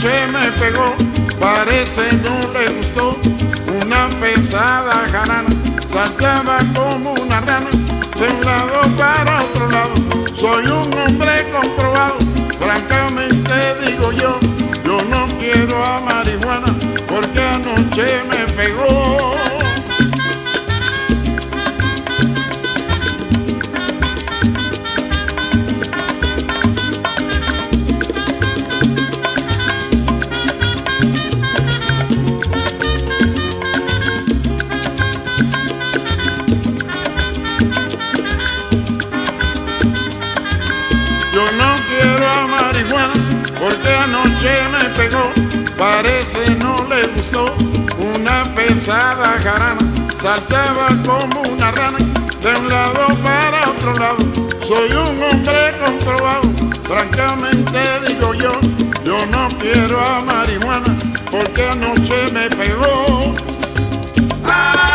anoche me pegó, parece no le gustó. Una pesada jarana, saltaba como una rana, de un lado para otro lado. Soy un hombre comprobado, francamente digo yo no quiero a marihuana, porque anoche me pegó. Yo no quiero a marihuana, porque anoche me pegó, parece no le gustó. Una pesada jarana, saltaba como una rana, de un lado para otro lado. Soy un hombre comprobado, francamente digo yo no quiero a marihuana, porque anoche me pegó.